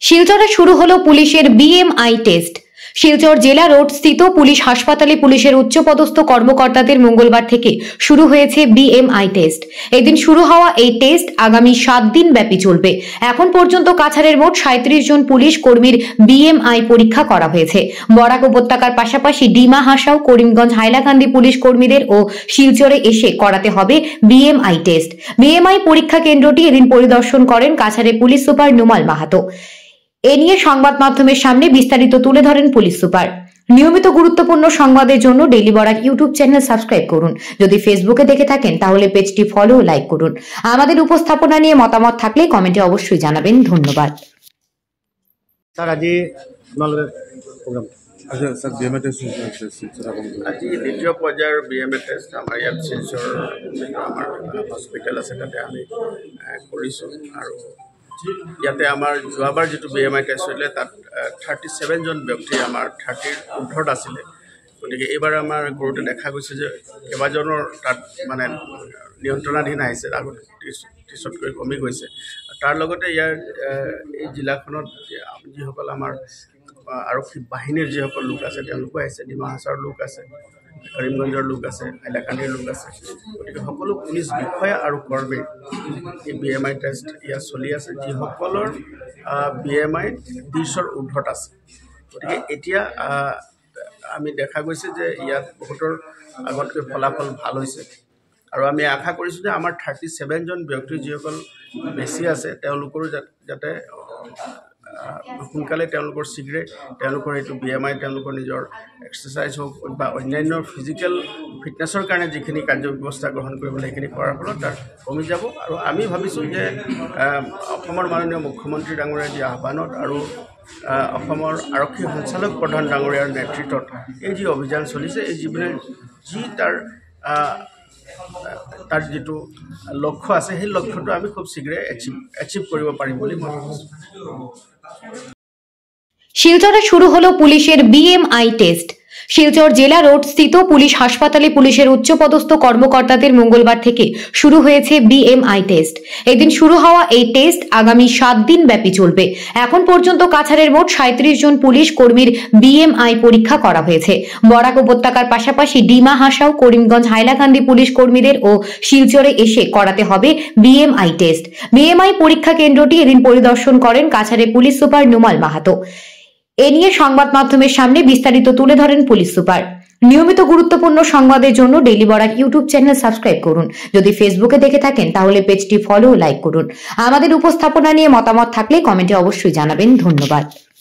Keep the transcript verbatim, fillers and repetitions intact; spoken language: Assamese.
শিলচরে শুরু হলো পুলিশের বিএমআই টেস্ট। শিলচর জেলা রোড স্থিত পুলিশ হাসপাতালে পুলিশের উচ্চপদস্থ কর্মকর্তাদের মঙ্গলবার থেকে শুরু হয়েছে বিএমআই টেস্ট। এদিন শুরু হওয়া এই টেস্ট আগামী সাত দিন ব্যাপী চলবে। এখন পর্যন্ত কাছাড়ের মোট সাঁত্রিশ জন পুলিশ কর্মীর বিএমআই পরীক্ষা করা হয়েছে। বরাক উপত্যকার পাশাপাশি ডিমা হাসাও, করিমগঞ্জ, হাইলাকান্দি পুলিশ কর্মীদের ও শিলচরে এসে করাতে হবে বিএমআই টেস্ট। বিএমআই পরীক্ষা কেন্দ্রটি এদিন পরিদর্শন করেন কাছাড়ের পুলিশ সুপার নুমাল মাহাতো। এ নিয়ে সংবাদ মাধ্যমের সামনে বিস্তারিত তুলে ধরেন পুলিশ সুপার। নিয়মিত গুরুত্বপূর্ণ সংবাদের জন্য daily Barak YouTube channel subscribe করুন। যদি ফেসবুকে দেখে থাকেন তাহলে পেজটি ফলো ও লাইক করুন। আমাদের উপস্থাপনা নিয়ে মতামত থাকলে কমেন্টে অবশ্যই জানাবেন। ধন্যবাদ। স্যার আজি আপোনালোকে প্রোগ্রাম আচ্ছা স্যার বিএমএ টেস্ট শিলচর আজি দ্বিতীয় পৰ্যায়ৰ বিএমএ টেষ্ট আমাৰ ইয়াত শিলচৰ আমাৰ হস্পিটেল আছে তাতে আমি কৰিছোঁ। আৰু ইয়াতে আমাৰ যোৱাবাৰ যিটো বিএমআই টেষ্ট হৈছিলে তাত থাৰ্টি ছেভেনজন ব্যক্তি আমাৰ থাৰ্টিৰ ঊৰ্ধত আছিলে। গতিকে এইবাৰ আমাৰ কৰোঁতে দেখা গৈছে যে কেইবাজনৰ তাত মানে নিয়ন্ত্ৰণাধীন আহিছে, আগত ত্ৰিছতকৈ কমি গৈছে। তাৰ লগতে ইয়াৰ এই জিলাখনত যিসকল আমাৰ আৰক্ষী বাহিনীৰ যিসকল লোক আছে তেওঁলোকো আহিছে, ডিমা হাছাওৰ লোক আছে, কৰিমগঞ্জৰ লোক আছে, হাইলাকান্দিৰ লোক আছে। গতিকে সকলো পুলিচ বিষয়া আৰু কৰ্মীৰ এই বি এম আই টেষ্ট ইয়াত চলি আছে, যিসকলৰ বি এম আই ত্ৰিছৰ ঊৰ্ধত আছে। গতিকে এতিয়া আমি দেখা গৈছে যে ইয়াত বহুতৰ আগতকৈ ফলাফল ভাল হৈছে। আৰু আমি আশা কৰিছোঁ যে আমাৰ থাৰ্টি ছেভেনজন ব্যক্তি যিসকল বেছি আছে তেওঁলোকৰো যাতে সোনকালে তেওঁলোকৰ শীঘ্ৰে তেওঁলোকৰ এইটো বি এম আই তেওঁলোকৰ নিজৰ এক্সাৰচাইজ হওক বা অন্যান্য ফিজিকেল ফিটনেছৰ কাৰণে যিখিনি কাৰ্য ব্যৱস্থা গ্ৰহণ কৰিবলৈ সেইখিনি কৰাৰ ফলত তাৰ কমি যাব। আৰু আমি ভাবিছোঁ যে অসমৰ মাননীয় মুখ্যমন্ত্ৰী ডাঙৰীয়াৰ যি আহ্বানত আৰু অসমৰ আৰক্ষী সঞ্চালক প্ৰধান ডাঙৰীয়াৰ নেতৃত্বত এই যি অভিযান চলিছে, এই যিবিলাক যি তাৰ তাৰ যিটো লক্ষ্য আছে সেই লক্ষ্যটো আমি খুব শীঘ্ৰে এচিভ এচিভ কৰিব পাৰিম বুলি মই ভাবিছোঁ। শিলচরে শুরু হলো পুলিশের বিএমআই টেস্ট। শিলচর জেলা রোড স্থিত পুলিশ হাসপাতালে পুলিশের উচ্চপদস্থ কর্মকর্তাদের মঙ্গলবার থেকে শুরু হয়েছে বিএমআই টেস্ট। এদিন শুরু হওয়া এই টেস্ট আগামী সাত দিন ব্যাপী চলবে। এখন পর্যন্ত কাছাড়ের মোট সাঁত্রিশ জন পুলিশ কর্মীর বিএমআই পরীক্ষা করা হয়েছে। বরাক উপত্যকার পাশাপাশি ডিমা হাসাও, করিমগঞ্জ, হাইলাকান্দি পুলিশ কর্মীদের ও শিলচরে এসে করাতে হবে বিএমআই টেস্ট। বিএমআই পরীক্ষা কেন্দ্রটি এদিন পরিদর্শন করেন কাছাড়ের পুলিশ সুপার নুমাল মাহাতো। এ নিয়ে সংবাদ মাধ্যমের সামনে বিস্তারিত তুলে ধরেন পুলিশ সুপার। নিয়মিত গুরুত্বপূর্ণ সংবাদের জন্য daily Barak YouTube channel subscribe করুন। যদি ফেসবুকে দেখে থাকেন তাহলে পেজটি ফলো ও লাইক করুন। আমাদের উপস্থাপনা নিয়ে মতামত থাকলে কমেন্টে অবশ্যই জানাবেন। ধন্যবাদ।